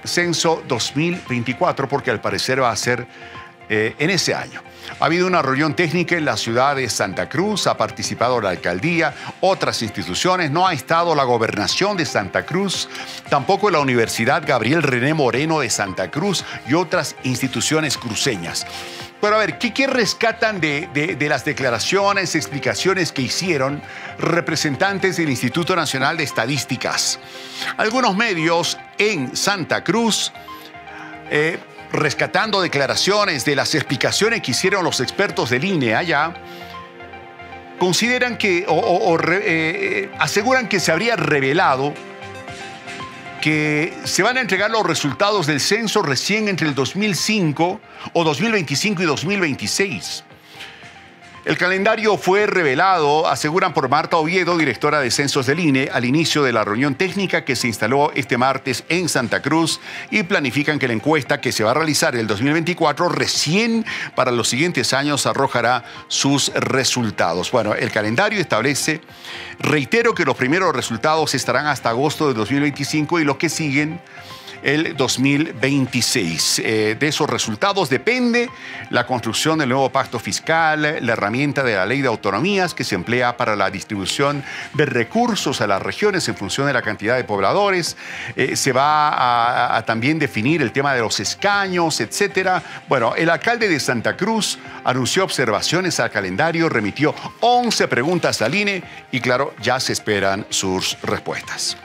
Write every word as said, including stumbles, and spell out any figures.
censo dos mil veinticuatro, porque al parecer va a ser eh, en ese año. Ha habido una reunión técnica en la ciudad de Santa Cruz, ha participado la alcaldía, otras instituciones, no ha estado la gobernación de Santa Cruz, tampoco la Universidad Gabriel René Moreno de Santa Cruz y otras instituciones cruceñas. Pero a ver, ¿qué, qué rescatan de, de, de las declaraciones, explicaciones que hicieron representantes del Instituto Nacional de Estadísticas? Algunos medios en Santa Cruz, eh, rescatando declaraciones de las explicaciones que hicieron los expertos del I N E allá, consideran que, o, o, o eh, aseguran que se habría revelado que se van a entregar los resultados del censo recién entre el dos mil cinco o dos mil veinticinco y dos mil veintiséis. El calendario fue revelado, aseguran, por Marta Oviedo, directora de censos del I N E, al inicio de la reunión técnica que se instaló este martes en Santa Cruz, y planifican que la encuesta que se va a realizar en el dos mil veinticuatro recién para los siguientes años arrojará sus resultados. Bueno, el calendario establece, reitero, que los primeros resultados estarán hasta agosto de dos mil veinticinco y los que siguen el dos mil veintiséis. Eh, de esos resultados depende la construcción del nuevo pacto fiscal, la herramienta de la ley de autonomías que se emplea para la distribución de recursos a las regiones en función de la cantidad de pobladores. Eh, se va a, a también definir el tema de los escaños, etcétera. Bueno, el alcalde de Santa Cruz anunció observaciones al calendario, remitió once preguntas al I N E y, claro, ya se esperan sus respuestas.